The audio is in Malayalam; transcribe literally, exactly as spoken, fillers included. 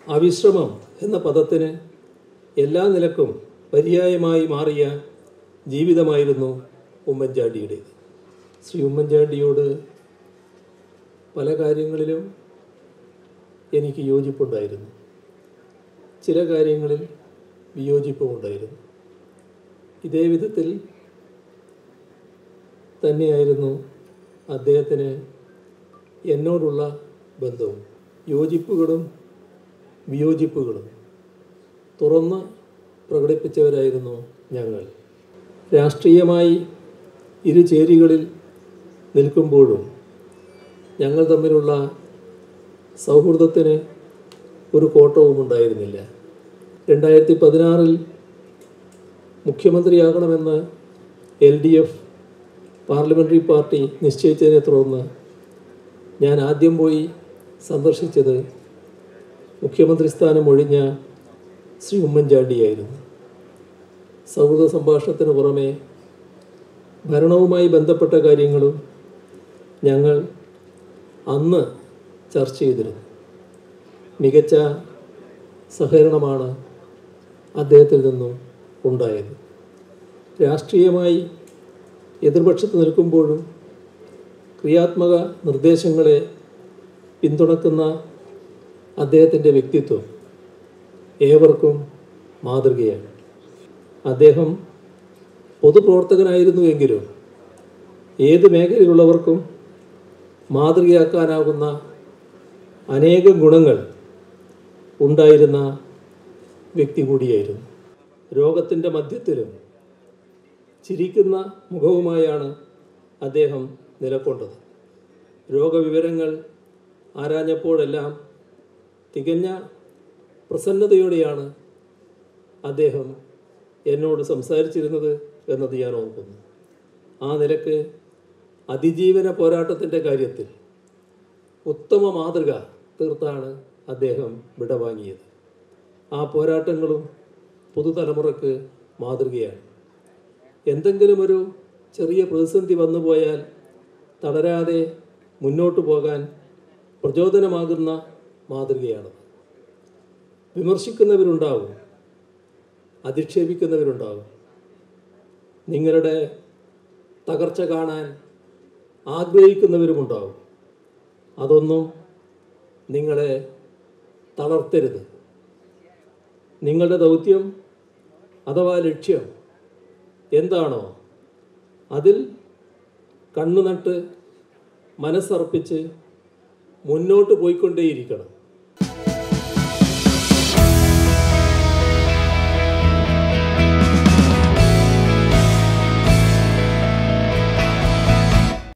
അവിശ്രമം എന്ന പദത്തിന് എല്ലാ നിലക്കും പര്യായമായി മാറിയ ജീവിതമായിരുന്നു ഉമ്മൻചാണ്ടിയുടേത്. ശ്രീ ഉമ്മൻചാണ്ടിയോട് പല കാര്യങ്ങളിലും എനിക്ക് യോജിപ്പുണ്ടായിരുന്നു, ചില കാര്യങ്ങളിൽ വിയോജിപ്പുമുണ്ടായിരുന്നു. ഇതേ വിധത്തിൽ തന്നെയായിരുന്നു അദ്ദേഹത്തിന് എന്നോടുള്ള ബന്ധവും. യോജിപ്പുകളും വിയോജിപ്പുകളും തുറന്ന് പ്രകടിപ്പിച്ചവരായിരുന്നു ഞങ്ങൾ. രാഷ്ട്രീയമായി ഇരു ചേരികളിൽ നിൽക്കുമ്പോഴും ഞങ്ങൾ തമ്മിലുള്ള സൗഹൃദത്തിന് ഒരു കോട്ടവും ഉണ്ടായിരുന്നില്ല. രണ്ടായിരത്തി പതിനാറിൽ മുഖ്യമന്ത്രിയാകണമെന്ന് L D F parliamentary party നിശ്ചയിച്ചതിനെ തുടർന്ന് ഞാൻ ആദ്യം പോയി സന്ദർശിച്ചത് മുഖ്യമന്ത്രി സ്ഥാനം ഒഴിഞ്ഞ ശ്രീ ഉമ്മൻചാണ്ടിയായിരുന്നു. സൗഹൃദ സംഭാഷണത്തിന് പുറമെ ഭരണവുമായി ബന്ധപ്പെട്ട കാര്യങ്ങളും ഞങ്ങൾ അന്ന് ചർച്ച ചെയ്തിരുന്നു. മികച്ച സഹകരണമാണ് അദ്ദേഹത്തിൽ നിന്നും ഉണ്ടായത്. രാഷ്ട്രീയമായി എതിർപക്ഷത്ത് നിൽക്കുമ്പോഴും ക്രിയാത്മക നിർദ്ദേശങ്ങളെ പിന്തുണക്കുന്ന അദ്ദേഹത്തിൻ്റെ വ്യക്തിത്വം ഏവർക്കും മാതൃകയാണ്. അദ്ദേഹം പൊതുപ്രവർത്തകനായിരുന്നുവെങ്കിലും ഏത് മേഖലയിലുള്ളവർക്കും മാതൃകയാക്കാനാകുന്ന അനേകം ഗുണങ്ങൾ ഉണ്ടായിരുന്ന വ്യക്തി കൂടിയായിരുന്നു. രോഗത്തിൻ്റെ മധ്യത്തിലും ചിരിക്കുന്ന മുഖവുമായാണ് അദ്ദേഹം നിലകൊണ്ടത്. രോഗവിവരങ്ങൾ ആരാഞ്ഞപ്പോഴെല്ലാം തികഞ്ഞ പ്രസന്നതയോടെയാണ് അദ്ദേഹം എന്നോട് സംസാരിച്ചിരുന്നത് എന്നത് ഞാൻ ഓർക്കുന്നു. ആ നിലക്ക് അതിജീവന പോരാട്ടത്തിൻ്റെ കാര്യത്തിൽ ഉത്തമ മാതൃക തീർത്താണ് അദ്ദേഹം വിടവാങ്ങിയത്. ആ പോരാട്ടങ്ങളും പുതുതലമുറക്ക് മാതൃകയാണ്. എന്തെങ്കിലും ഒരു ചെറിയ പ്രതിസന്ധി വന്നുപോയാൽ തളരാതെ മുന്നോട്ട് പോകാൻ പ്രചോദനമാകുന്ന മാതൃകയാണത്. വിമർശിക്കുന്നവരുണ്ടാവും, അധിക്ഷേപിക്കുന്നവരുണ്ടാവും, നിങ്ങളുടെ തകർച്ച കാണാൻ ആഗ്രഹിക്കുന്നവരുമുണ്ടാവും. അതൊന്നും നിങ്ങളെ തളർത്തരുത്. നിങ്ങളുടെ ദൗത്യം അഥവാ ലക്ഷ്യം എന്താണോ അതിൽ കണ്ണുനട്ട് മനസ്സർപ്പിച്ച് മുന്നോട്ട് പോയിക്കൊണ്ടേയിരിക്കണം.